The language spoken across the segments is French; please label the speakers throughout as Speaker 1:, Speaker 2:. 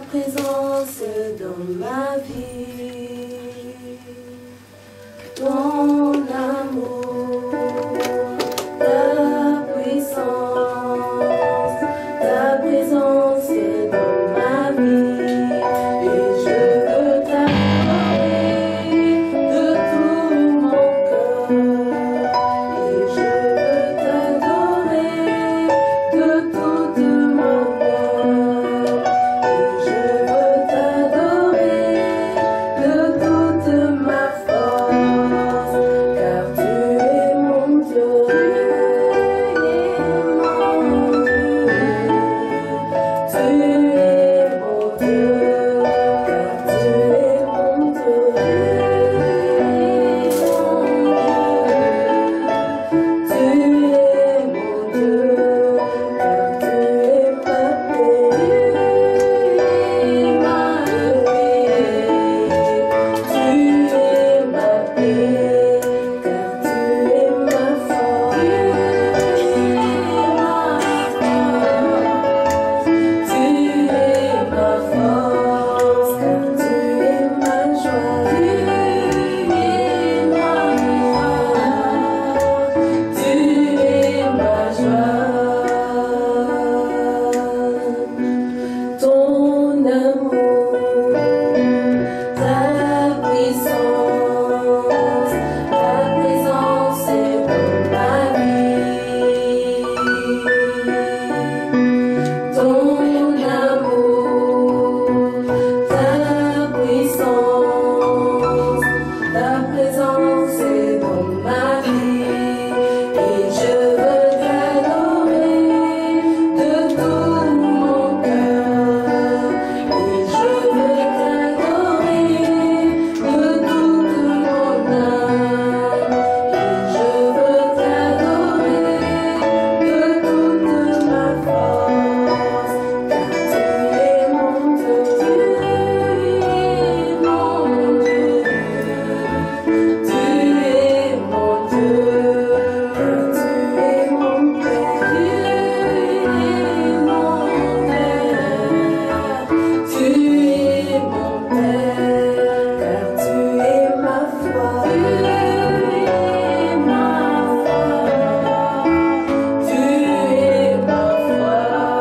Speaker 1: présence dans ma vie, ton amour, ta puissance, ta présence dans ma vie, et je veux t'adorer de tout mon cœur, et je veux t'adorer de toute mon cœur, et je veux t'adorer de toute ma force, car tu es mon Dieu, tu es mon Dieu, car tu es mon Dieu, tu es mon Dieu, car tu es ma paix, ma paix, tu es ma paix, car tu es ma force, tu es ma force, car tu es ma joie, tu es ma joie, ton amour, ta puissance, ta présence est dans ma vie, ton amour, ta puissance, ta présence est dans ma vie, et je veux t'adorer de tout mon cœur, et je veux t'adorer de toute mon âme, et je veux t'adorer de toute ma force, car tu es mon Dieu, tu es mon Dieu, tu es mon Dieu, car tu es mon Père, tu es mon Père, tu es mon Père, car tu es ma foi, tu es ma foi, tu es ma foi.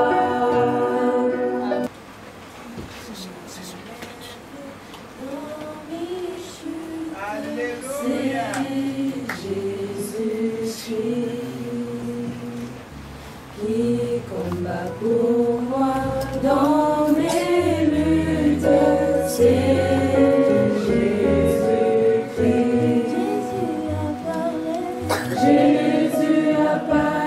Speaker 2: Alléluia.
Speaker 1: Jésus-Christ qui combat pour moi dans mes luttes, c'est Jésus-Christ. Jésus a parlé.